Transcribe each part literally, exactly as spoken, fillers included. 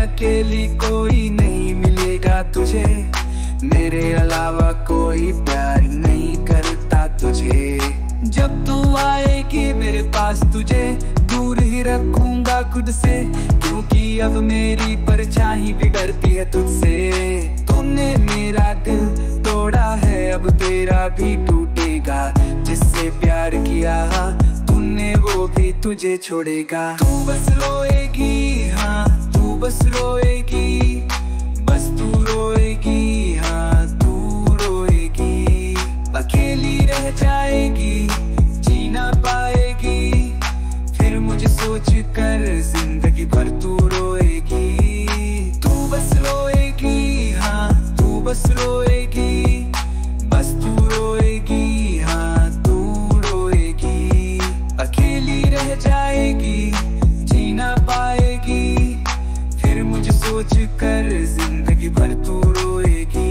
अकेली कोई नहीं मिलेगा तुझे, मेरे अलावा कोई प्यार नहीं करता तुझे। जब तू आएगी मेरे पास तुझे दूर ही रखूंगा खुद से, क्योंकि अब मेरी परछाई भी डरती है तुझसे। तूने मेरा दिल तोड़ा है, अब तेरा भी टूटेगा। जिससे प्यार किया तूने वो भी तुझे छोड़ेगा। तू बस रोएगी, हाँ तू बस रोएगी, बस तू रोएगी, हाँ तू रोएगी। अकेली रह जाएगी, जी ना पाएगी, फिर मुझे सोच कर जिंदगी भर तू रोएगी। तू बस रोएगी, हाँ तू बस रोएगी, बस तू रोएगी, हाँ तू रोएगी। अकेली रह जाएगी, जी ना पाएगी, फिर मुझे सोच कर जिंदगी भर तू रोएगी।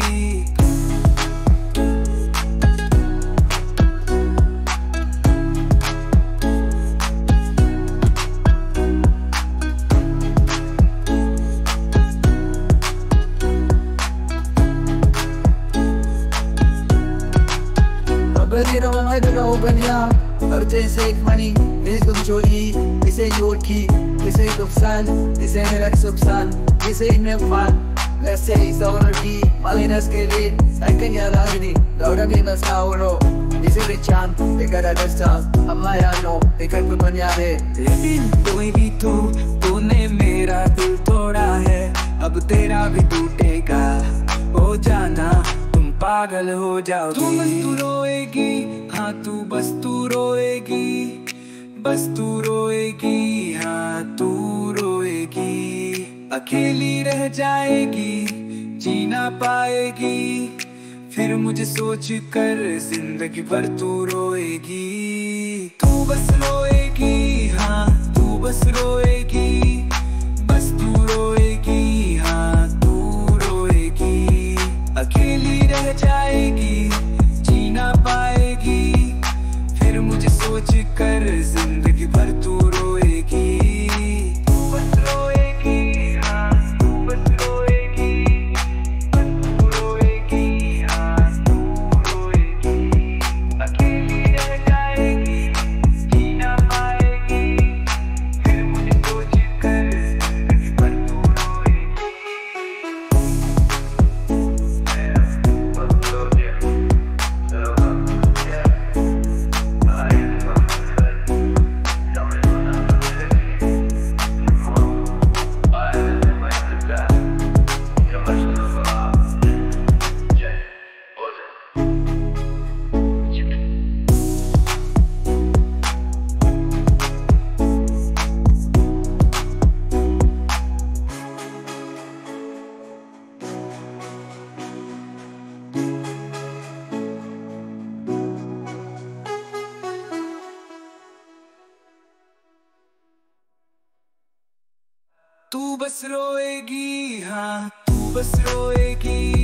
But you know I don't open up. But they say money, this is Jolie, this is your key, this is the sun, this is the sun, this is no fun. Let's say it's all our key, Malina's getting, I can yell at me, Laura Gamer's Nauro, this is the champ, they got a stuff, I'm my no, they can put on your head. लेकिन कोई भी तू, तूने मेरा दिल तोड़ा है, अब तेरा भी टूटेगा। ओ जाना तुम पागल हो जाओ। तू बस तू रोएगी, हाँ तू बस तू रोएगी, बस तू रोएगी, हाँ तू रोएगी। अकेली रह जाएगी, जी ना पाएगी, फिर मुझे सोच कर जिंदगी भर तू रोएगी। तू बस रोएगी, हाँ तू बस रोएगी, बस तू रोएगी, हाँ तू रोएगी। अकेली रह जाएगी, जी ना पाएगी, फिर मुझे सोच कर जिंदगी भर तू रोएगी। तू बस रोएगी, हाँ तू बस रोएगी, बस तू रोएगी, हाँ तू रोएगी। अकेली रह जाएगी, जी ना पाएगी, फिर मुझे सोच कर जिंदगी भर तू रोएगी। तू बस रोएगी, हाँ तू बस रोएगी,